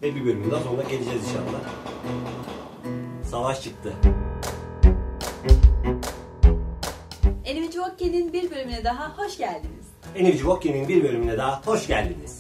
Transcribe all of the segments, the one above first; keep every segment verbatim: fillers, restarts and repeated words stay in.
Ve bir bölümünden sonra geleceğiz inşallah. Savaş çıktı. Enemy Walkie'nin bir bölümüne daha hoş geldiniz. Enemy Walkie'nin bir bölümüne daha hoş geldiniz.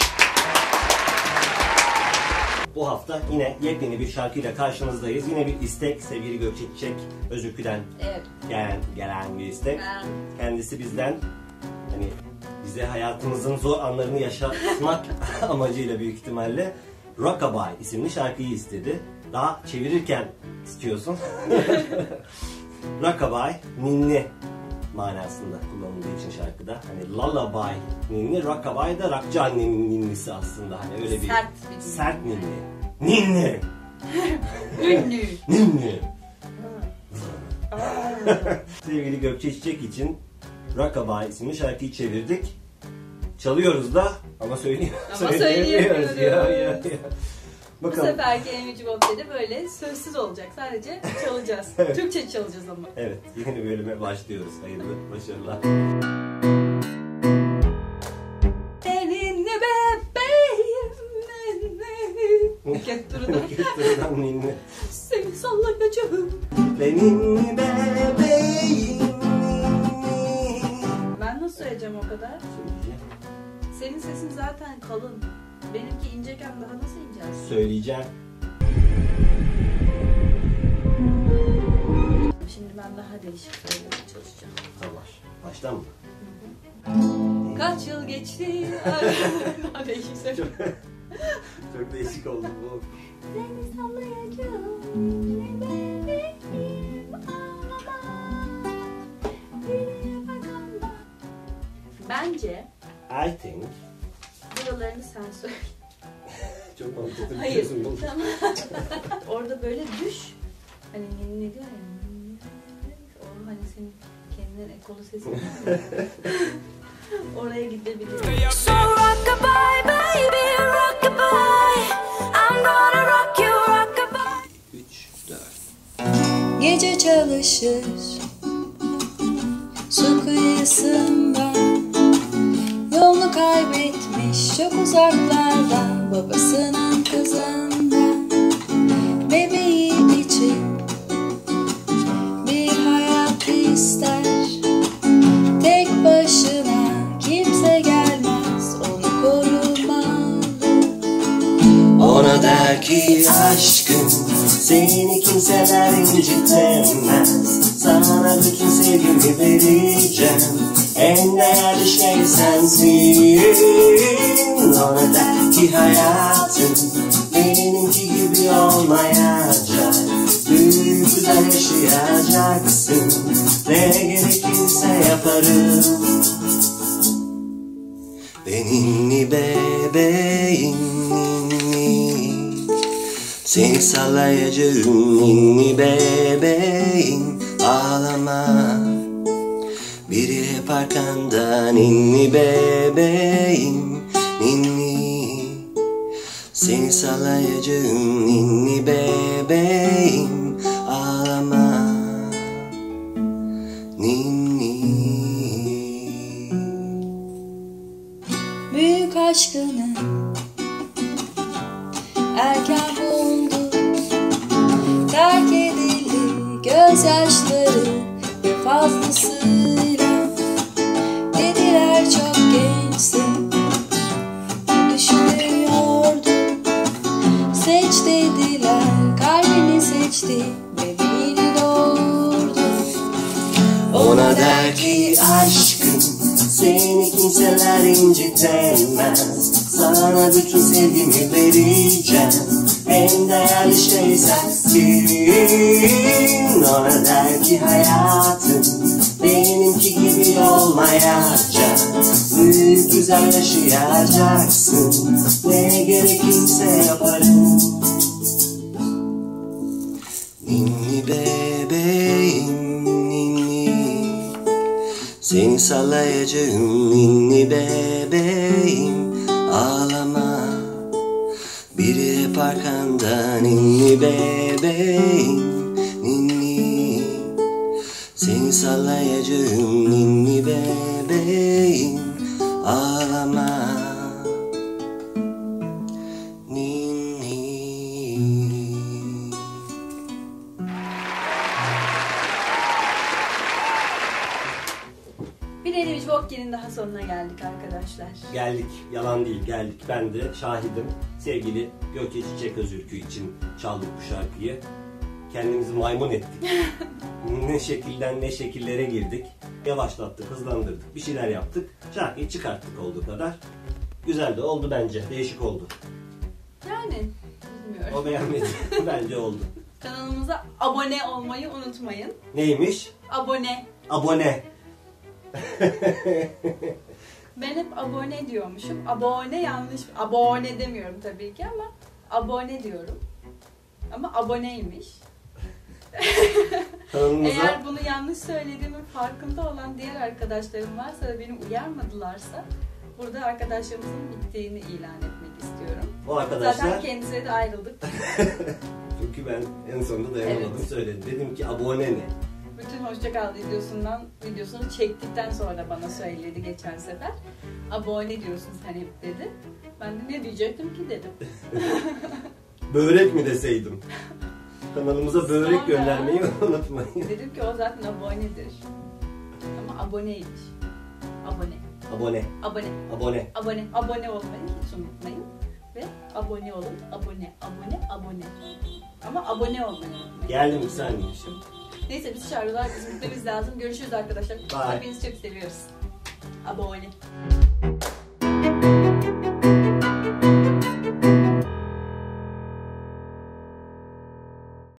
Bu hafta yine yepyeni bir şarkıyla karşınızdayız. Yine bir istek, sevgili Gökçe Çiçek Özürkü'den evet. gelen, gelen bir istek. Ha. Kendisi bizden hani bize hayatımızın zor anlarını yaşatmak amacıyla büyük ihtimalle Rockabye isimli şarkıyı istedi. Daha çevirirken istiyorsun. Rockabye, ninni manasında kullanıldığı için şarkıda. Hani lullaby ninni, rockabye da rockçı annenin ninnisi aslında. Hani öyle bir sert bir sert ninni. Ninni. Ünlü. Ninni. Sevgili Gökçe Çiçek için Rockabye isimli şarkıyı çevirdik. Çalıyoruz da ama söyleyemiyoruz. Ama söyleyemiyoruz. Ya, ya, ya. Bu seferki Enemy Walkie'de böyle sözsüz olacak. Sadece çalacağız. Evet. Türkçe çalacağız ama. Evet, yeni bölüme başlıyoruz. Hayırlı başarılar. Seninle bebeğim. Buket turuna. Buket turuna ninni. Seni sallayacağım. Seninle bebeğim. Ben nasıl söyleyeceğim o kadar? Söyleyeceğim. Senin sesin zaten kalın. Benimki inceken daha nasıl ineceğiz? Söyleyeceğim. Şimdi ben daha değişik söylemeye çalışacağım. Tamam. Baştan mı? Kaç yıl geçti? Daha değişik söyleyeceğim. Çok, çok değişik oldu bu. Seni sallayacağım. Ne bebeğim ağlama. Yine bakalım. Bence I think. buralarını sen söyle. Çok mantıklı bir Hayır. çözüm oldu. Tamam. Orada böyle düş. Hani ne diyor ya. O hani senin kendine ekolu sesin var ya. Oraya gidebilir. So rockabye baby rockabye, I'm gonna rock you rockabye. üç, dört. Gece çalışır su kıyısında, yolunu kaybetmiş çok uzaklarda, babasının kızında. Bebeği için bir hayat ister, tek başına kimse gelmez onu korumalı. Ona der ki aşkım, seni kimseler incitemez. Sana bütün sevgimi vereceğim, en değerli şey sensin. Ona der ki hayatım, benimki gibi olmayacak. Büyük güzel yaşayacaksın, ne gerekirse yaparım. Benimli bebeğim ninni, seni sallayacağım ninni bebeğim. Ağlama, biri hep arkanda ninni bebeğim ninni, seni sallayacağım ninni bebeğim. Ağlama ninni. Büyük aşkını erken buldu, terk edildi gözyaşları ve fazlasıyla. Dediler çok gençsin, düşünüyordun. Seç dediler, kalbini seçti, bebeğini doğurdu. Ona der ki aşkım, seni kimseler incitemez. Sana bütün sevgimi vereceğim, en değerli şey sensin. Ona der ki hayatım, benimki gibi olmayacak. Büyük güzel yaşayacaksın, ne gerekirse yaparım. Ninni bebeğim ninni, seni sallayacağım ninni bebeğim. Ağlama, biri hep arkanda ninni bebeğim ninni, seni sallayacağım ninni bebeğim. Ağlama ninni. daha sonuna geldik arkadaşlar. Geldik, yalan değil geldik. Ben de şahidim. Sevgili Gökçe Çiçek Özürkü için çaldık bu şarkıyı. Kendimizi maymun ettik. Ne şekilden ne şekillere girdik. Yavaşlattık, hızlandırdık, bir şeyler yaptık. Şarkıyı çıkarttık olduğu kadar. Güzel de oldu bence, değişik oldu. Yani bilmiyorum. O beğenmedi, bence oldu. Kanalımıza abone olmayı unutmayın. Neymiş? Abone. Abone. Ben hep abone diyormuşum. Abone yanlış. Abone demiyorum tabii ki ama abone diyorum. Ama aboneymiş. Kanalımıza... Eğer bunu yanlış söylediğimin farkında olan diğer arkadaşlarım varsa ve beni uyarmadılarsa burada arkadaşlarımızın bittiğini ilan etmek istiyorum. O arkadaşlar... Zaten kendisiyle de ayrıldık. Çünkü ben en sonunda dayanamadım, Evet. söyledim. Dedim ki abone ne? Bütün Hoşçakal videosundan videosunu çektikten sonra bana söyledi geçen sefer. Abone diyorsun sen hep dedi. Ben de ne diyecektim ki dedim. Börek mi deseydim? Kanalımıza börek Sonra- göndermeyi unutmayın. Dedim ki o zaten abonedir. Ama aboneymiş. Abone. Abone, Abone. abone. Abone. Abone olmayı hiç unutmayın. Ve abone olun. Abone. Abone. Abone. Ama abone olmayı unutmayın. Geldim bir saniye. Neyse biz çağırıyorlar. Bizim gitmemiz lazım. Görüşürüz arkadaşlar. Bye. Hepinizi çok seviyoruz. Abone.